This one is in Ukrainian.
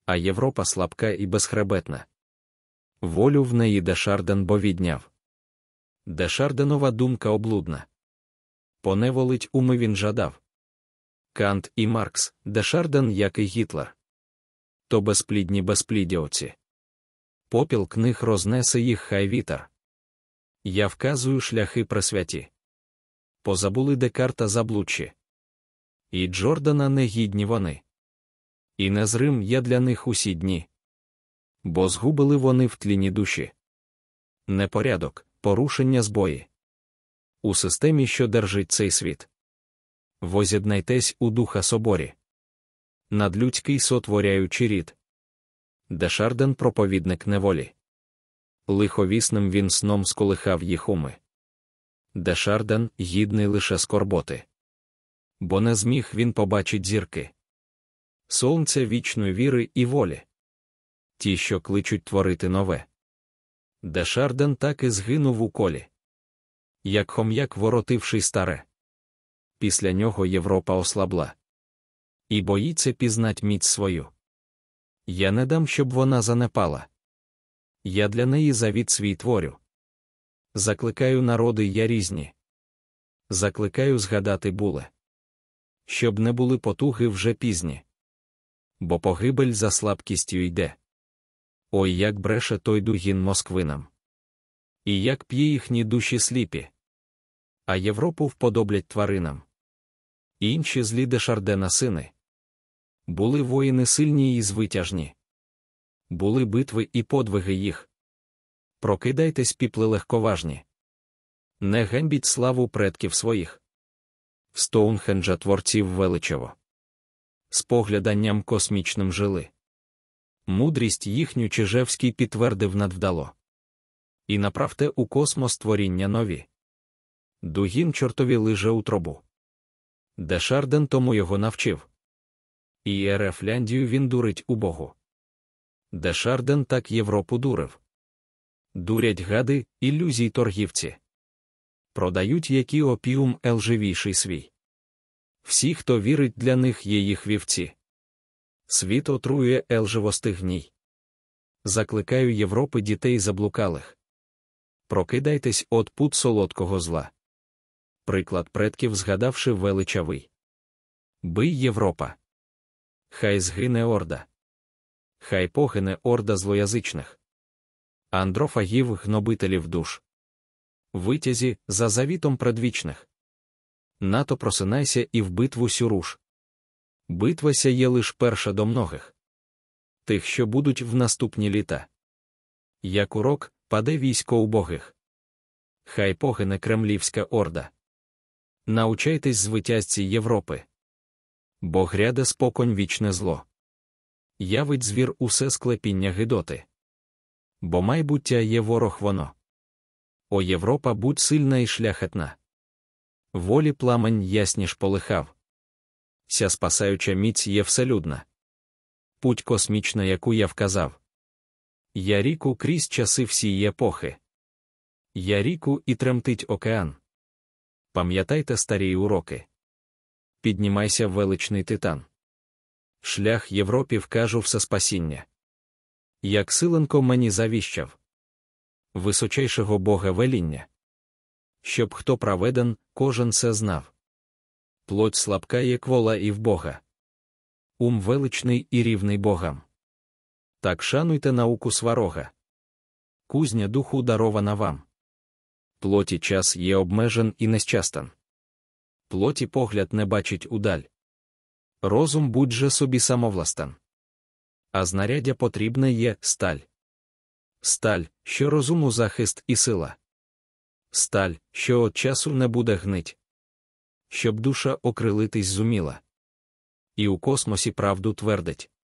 А Європа слабка і безхребетна. Волю в неї Дешарден бо відняв. Дешарденова думка облудна. Поневолить уми він жадав. Кант і Маркс, Дешарден, як і Гітлер. То безплідні безплідіоці. Попіл книг рознесе їх хай вітер. Я вказую шляхи пресвяті. Позабули Декарта заблудші. І Джордана негідні вони. І незрим я для них усі дні. Бо згубили вони в тліні душі. Непорядок, порушення збої. У системі, що держить цей світ. Воз'єднайтесь у духа соборі. Надлюдський сотворяючи рід. Дешарден проповідник неволі. Лиховісним він сном сколихав їх уми. Дешарден гідний лише скорботи. Бо не зміг він побачить зірки. Сонця вічної віри і волі. Ті, що кличуть творити нове. Дешарден так і згинув у колі. Як хом'як воротивший старе. Після нього Європа ослабла. І боїться пізнать міць свою. Я не дам, щоб вона занепала. Я для неї завіт свій творю. Закликаю народи я різні. Закликаю згадати буле. Щоб не були потуги вже пізні. Бо погибель за слабкістю йде. Ой, як бреше той Дугін москвинам. І як п'є їхні душі сліпі. А Європу вподоблять тваринам. Інші злі Дешардена сини. Були воїни сильні і звитяжні. Були битви і подвиги їх. Прокидайтесь, піпли легковажні. Не ганьбіть славу предків своїх. Стоунхенджа творців величаво. Спогляданням космічним жили. Мудрість їхню Чижевський підтвердив надвдало. І направте у космос творіння нові. Дугін чортові лиже у тробу. Дешарден тому його навчив. І Ерефляндію він дурить убогу. Дешарден так Європу дурив. Дурять гади, ілюзій торгівці. Продають які опіум елживіший свій. Всі, хто вірить, для них є їх вівці. Світ отрує елживостих гній. Закликаю Європи дітей заблукалих. Прокидайтесь от пут солодкого зла. Приклад предків згадавши величавий. Бий, Європа! Хай згине орда. Хай погине орда злоязичних. Андрофагів гнобителів душ. Витязі за завітом предвічних. Нато просинайся і в битву сюруш. Битва ся є лиш перша до многих. Тих, що будуть в наступні літа. Як урок, паде військо убогих. Хай погине кремлівська орда. Научайтесь звитязці Європи. Бо гряде споконь вічне зло. Явить звір усе склепіння гидоти. Бо майбуття є ворог воно. О Європа, будь сильна і шляхетна. Волі пламень ясніш полихав. Ся спасаюча міць є вселюдна. Путь космічна, яку я вказав. Я ріку крізь часи всі епохи. Я ріку і тремтить океан. Пам'ятайте старі уроки. Піднімайся, величний титан. Шлях Європі вкажу все спасіння. Як Силенко мені завіщав. Височайшого Бога веління. Щоб хто праведен, кожен це знав. Плоть слабка є квола і в Бога. Ум величний і рівний Богам. Так шануйте науку сварога. Кузня духу дарована вам. Плоті час є обмежен і нещастен. Плоті погляд не бачить удаль. Розум будь же собі самовластен. А знаряддя потрібне є сталь. Сталь, що розуму захист і сила. Сталь, що от часу не буде гнить. Щоб душа окрилитись зуміла. І у космосі правду твердить.